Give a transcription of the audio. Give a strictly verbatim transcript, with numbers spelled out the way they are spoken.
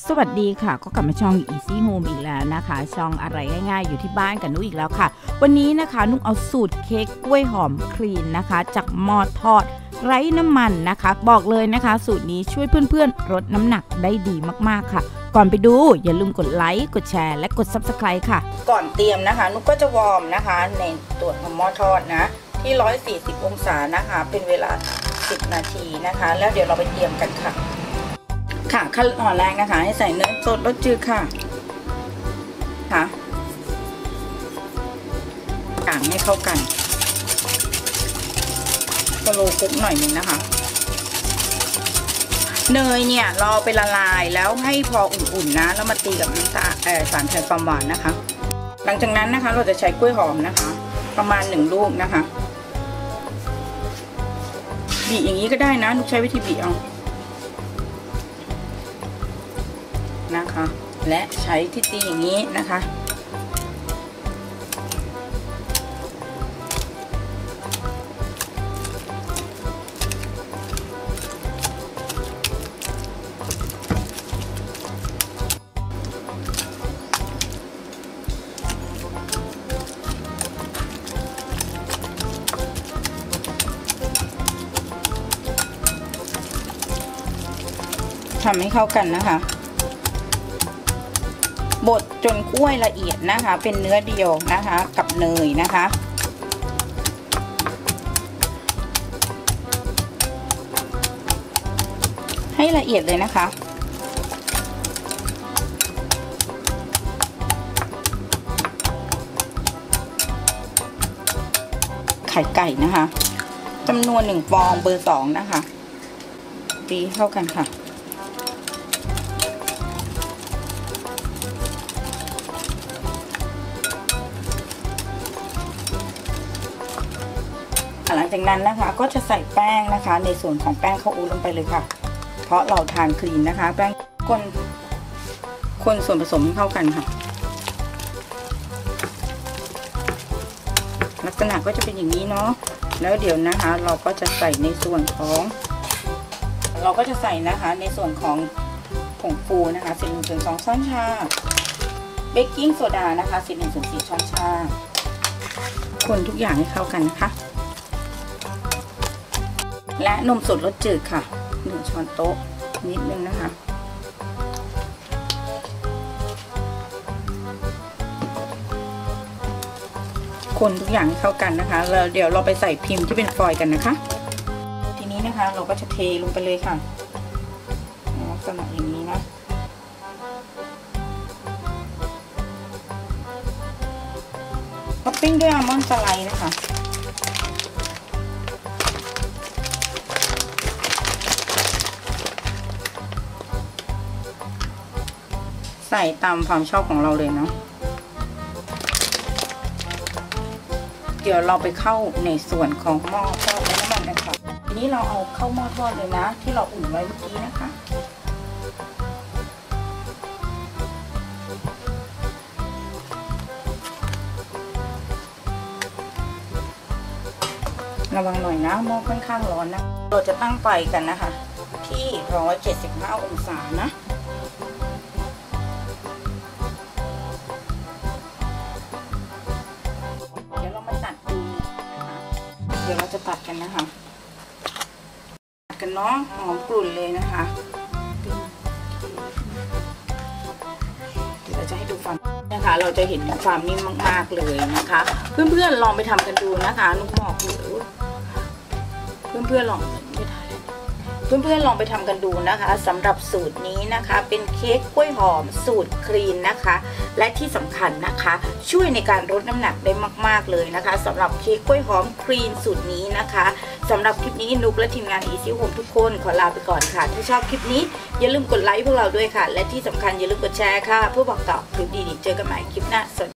สวัสดีค่ะก็กลับมาช่อง Easy Home อีกแล้วนะคะช่องอะไรง่ายๆอยู่ที่บ้านกับนุ๊กอีกแล้วค่ะวันนี้นะคะนุ๊กเอาสูตรเค้กกล้วยหอมคลีนนะคะจากหม้อทอดไร้น้ำมันนะคะบอกเลยนะคะสูตรนี้ช่วยเพื่อนๆลดน้ำหนักได้ดีมากๆค่ะก่อนไปดูอย่าลืมกดไลค์กดแชร์และกด ซับสไครบ์ ค่ะก่อนเตรียมนะคะนุ๊กก็จะวอร์มนะคะในตัวของหม้อทอดนะที่หนึ่งร้อยสี่สิบองศานะคะเป็นเวลาสิบนาทีนะคะแล้วเดี๋ยวเราไปเตรียมกันค่ะค่ะขั้นตอนแรกนะคะให้ใส่เนยสดรสจืดค่ะค่ะต่างให้เข้ากันสโลว์คุกหน่อยนึงนะคะเนยเนี่ยเราไปละลายแล้วให้พออุ่นๆนะแล้วมาตีกับน้ำตาลเอ่อสารแทนความหวานนะคะหลังจากนั้นนะคะเราจะใช้กล้วยหอมนะคะประมาณหนึ่งลูกนะคะบีอย่างนี้ก็ได้นะนุกใช้วิธีบีเอานะคะและใช้ที่ตีอย่างนี้นะคะทำให้เข้ากันนะคะบดจนกล้วยละเอียดนะคะเป็นเนื้อเดียวนะคะกับเนยนะคะให้ละเอียดเลยนะคะไข่ไก่นะคะจำนวนหนึ่งฟองเบอร์สองนะคะตีเข้ากันค่ะหลังจากนั้นนะคะก็จะใส่แป้งนะคะในส่วนของแป้งข้าวอู๊ดลงไปเลยค่ะเพราะเราทานคลีนนะคะแป้งคนคนส่วนผสมให้เข้ากันค่ะลักษณะก็จะเป็นอย่างนี้เนาะแล้วเดี๋ยวนะคะเราก็จะใส่ในส่วนของเราก็จะใส่นะคะในส่วนของผงฟูนะคะสิบหนึ่งส่วนสองช้อนชาเบกกิ้งโซดานะคะสิบหนึ่งส่วนสี่ช้อนชาคนทุกอย่างให้เข้ากันนะคะและนมสดรสจืดค่ะหนึ่งช้อนโต๊ะนิดนึงนะคะคนทุกอย่างให้เข้ากันนะคะแล้วเดี๋ยวเราไปใส่พิมพ์ที่เป็นฟอยล์กันนะคะทีนี้นะคะเราก็จะเทลงไปเลยค่ะลักษณะอย่างนี้นะท็อปปิ้งด้วยอัลมอนด์สไลด์นะคะใส่ตามความชอบของเราเลยเนาะเดี๋ยวเราไปเข้าในส่วนของหม้อทอดและน้ำมันนะคะทีนี้เราเอาเข้าหม้อทอดเลยนะที่เราอุ่นไว้เมื่อกี้นะคะระวังหน่อยนะหม้อค่อนข้างร้อนนะเราจะตั้งไฟกันนะคะที่หนึ่งร้อยเจ็ดสิบห้าองศานะเดี๋ยวเราจะตัดกันนะคะตัดกันเนาะหอมกลุ่นเลยนะคะเดี๋ยวเราจะให้ดูความนะคะเราจะเห็นความนิ่มมากๆเลยนะคะเพื่อนๆลองไปทำกันดูนะคะนุ๊กบอกเลยเพื่อนๆลองไม่ได้เพื่อนๆลองไปทำกันดูนะคะสำหรับสูตรนี้นะคะเป็นเค้กกล้วยหอมสูตรคลีนนะคะและที่สำคัญนะคะช่วยในการลดน้ำหนักได้มากๆเลยนะคะสำหรับเค้กกล้วยหอมคลีนสูตรนี้นะคะสำหรับคลิปนี้นุ๊กและทีมงาน Easy Home ทุกคนขอลาไปก่อนค่ะถ้าชอบคลิปนี้อย่าลืมกดไลค์พวกเราด้วยค่ะและที่สำคัญอย่าลืมกดแชร์ค่ะเพื่อบอกต่อคลิปดีๆเจอกันใหม่คลิปหน้าสวัสดี